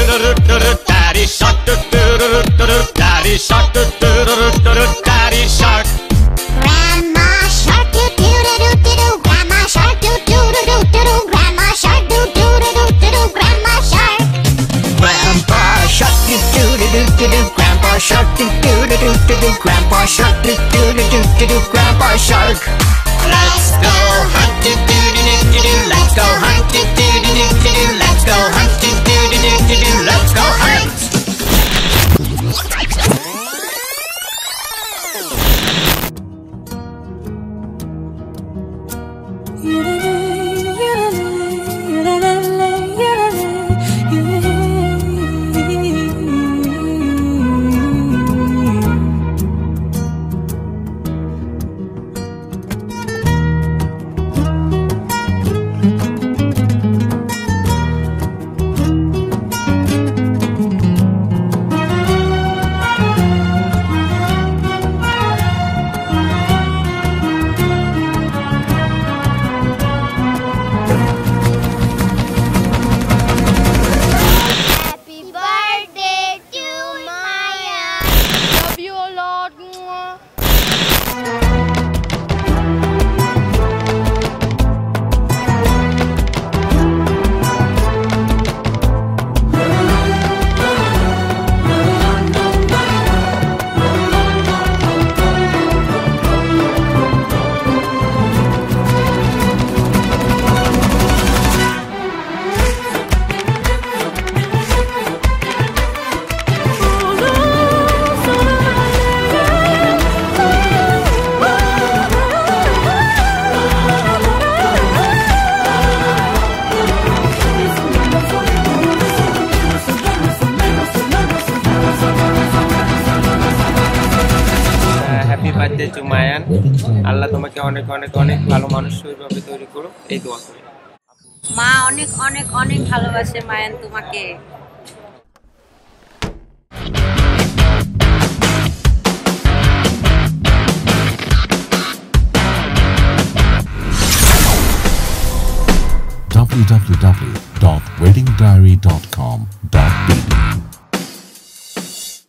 Daddy shark, daddy shark, daddy shark. Grandma shark, do do do do do do. Grandma shark, do do do do do do. Grandma shark, do do do do do do. Grandma shark. Grandpa shark, do do do do do do. Grandpa shark, do do do do do do. Grandpa shark, do do do do do do. Grandpa shark. Let's go hunt, do do do do do do. Let's go hunt, do do do do do do. Let's go hunt, do do do do do do. Let's go hunt. Happy birthday to Mayan. আল্লাহ তোমাকে অনেক অনেক অনেক ভালো মানুষ হিসেবে তৈরি করো, এই দোয়া করি। মা অনেক অনেক অনেক ভালোবাসে মায়ান তোমাকে। www.weddingdiary.com.bd